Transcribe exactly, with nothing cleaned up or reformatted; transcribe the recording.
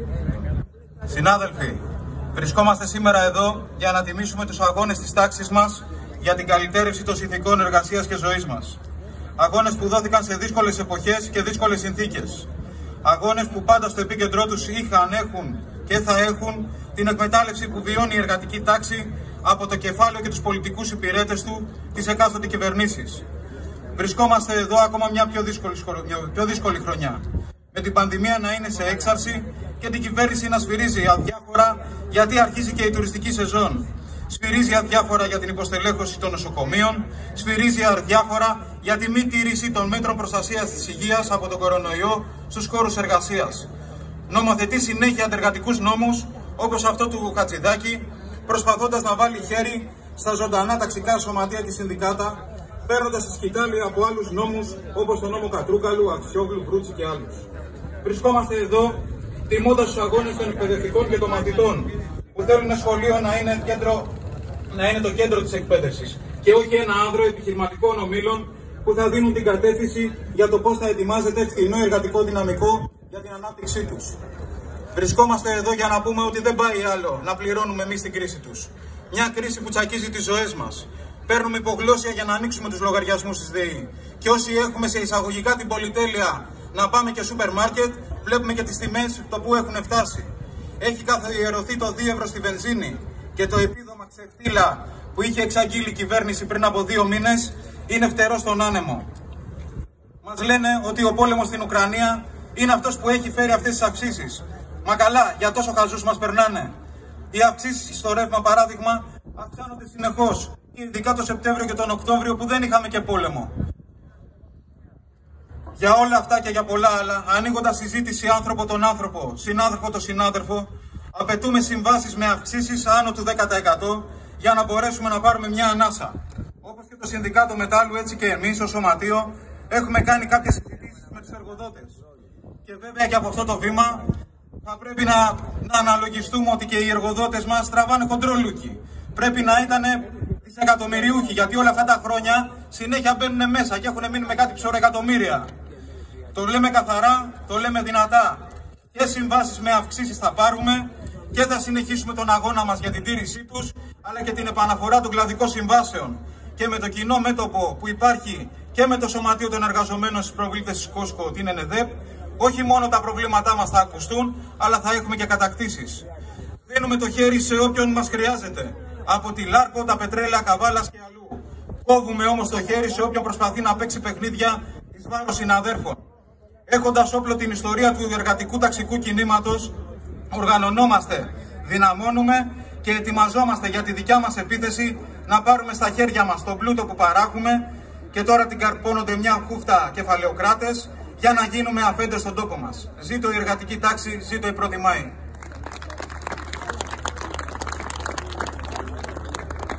Συνάδελφοι, βρισκόμαστε σήμερα εδώ για να τιμήσουμε τους αγώνες της τάξης μας για την καλυτέρευση των συνθηκών εργασίας και ζωής μας. Αγώνες που δόθηκαν σε δύσκολες εποχές και δύσκολες συνθήκες. Αγώνες που πάντα στο επίκεντρό τους είχαν, έχουν και θα έχουν την εκμετάλλευση που βιώνει η εργατική τάξη από το κεφάλαιο και τους πολιτικούς υπηρέτες του της εκάστοτε κυβερνήσης. Βρισκόμαστε εδώ ακόμα μια πιο δύσκολη, πιο δύσκολη χρονιά. Με την πανδημία να είναι σε έξαρση και την κυβέρνηση να σφυρίζει αδιάφορα γιατί αρχίζει και η τουριστική σεζόν. Σφυρίζει αδιάφορα για την υποστελέχωση των νοσοκομείων, σφυρίζει αδιάφορα για τη μη τήρηση των μέτρων προστασίας της υγείας από τον κορονοϊό στους χώρους εργασίας. Νομοθετεί συνέχεια αντεργατικούς νόμους όπως αυτό του Χατζηδάκη, προσπαθώντας να βάλει χέρι στα ζωντανά ταξικά σωματεία και συνδικάτα, παίρνοντας τη σκητάλη από άλλους νόμους όπως τον νόμο Κατρούγκαλου, Αξιόγλου, Βρούτσι και άλλους. Βρισκόμαστε εδώ τιμώντας τους αγώνες των εκπαιδευτικών και των μαθητών που θέλουν ένα σχολείο να είναι, κέντρο, να είναι το κέντρο της εκπαίδευσης και όχι ένα άνδρο επιχειρηματικών ομίλων που θα δίνουν την κατεύθυνση για το πώς θα ετοιμάζεται φθηνό εργατικό δυναμικό για την ανάπτυξή τους. Βρισκόμαστε εδώ για να πούμε ότι δεν πάει άλλο να πληρώνουμε εμείς την κρίση τους. Μια κρίση που τσακίζει τις ζωές μας. Παίρνουμε υπογλώσια για να ανοίξουμε τους λογαριασμούς της ΔΕΗ. Και όσοι έχουμε σε εισαγωγικά την πολυτέλεια να πάμε και σούπερ μάρκετ, βλέπουμε και τις τιμές το που έχουν φτάσει. Έχει καθιερωθεί το δύο ευρώ στη βενζίνη και το επίδομα ξεφτύλα που είχε εξαγγείλει η κυβέρνηση πριν από δύο μήνες είναι φτερό στον άνεμο. Μας λένε ότι ο πόλεμος στην Ουκρανία είναι αυτός που έχει φέρει αυτές τις αυξήσεις. Μα καλά, για τόσο χαζούς μας περνάνε. Οι αυξήσεις στο ρεύμα, παράδειγμα, αυξάνονται συνεχώς. Ειδικά το Σεπτέμβριο και τον Οκτώβριο που δεν είχαμε και πόλεμο. Για όλα αυτά και για πολλά άλλα, ανοίγοντας συζήτηση άνθρωπο τον άνθρωπο, συνάδελφο τον συνάδελφο, απαιτούμε συμβάσεις με αυξήσεις άνω του δέκα τοις εκατό για να μπορέσουμε να πάρουμε μια ανάσα. Όπως και το Συνδικάτο Μετάλλου, έτσι και εμείς ως Σωματείο έχουμε κάνει κάποιες συζητήσεις με τους εργοδότες. Και βέβαια και από αυτό το βήμα θα πρέπει να, να αναλογιστούμε ότι και οι εργοδότες μας τραβάνε χοντρόλουκι. Πρέπει να ήταν δισεκατομμυριούχοι, γιατί όλα αυτά τα χρόνια συνέχεια μπαίνουν μέσα και έχουν μείνει με κάτι ψωρεκατομμύρια. Το λέμε καθαρά, το λέμε δυνατά. Και συμβάσεις με αυξήσεις θα πάρουμε και θα συνεχίσουμε τον αγώνα μας για την τήρησή τους, αλλά και την επαναφορά των κλαδικών συμβάσεων. Και με το κοινό μέτωπο που υπάρχει και με το Σωματείο των Εργαζομένων στις προβλήπτες της Κόσκο, την ΕΝΕΔΕΠ, όχι μόνο τα προβλήματά μας θα ακουστούν, αλλά θα έχουμε και κατακτήσεις. Δίνουμε το χέρι σε όποιον μας χρειάζεται. Από τη Λάρκο, τα Πετρέλαια, Καβάλας και αλλού. Κόβουμε όμως το χέρι σε όποιον προσπαθεί να παίξει παιχνίδια εις βάρος συναδέρφων. Έχοντας όπλο την ιστορία του εργατικού ταξικού κινήματος, οργανωνόμαστε, δυναμώνουμε και ετοιμαζόμαστε για τη δικιά μας επίθεση να πάρουμε στα χέρια μας τον πλούτο που παράγουμε και τώρα την καρπώνονται μια χούφτα κεφαλαιοκράτες για να γίνουμε αφέντες στον τόπο μας. Ζήτω η εργατική τάξη, ζήτω η πρώτη Μάη.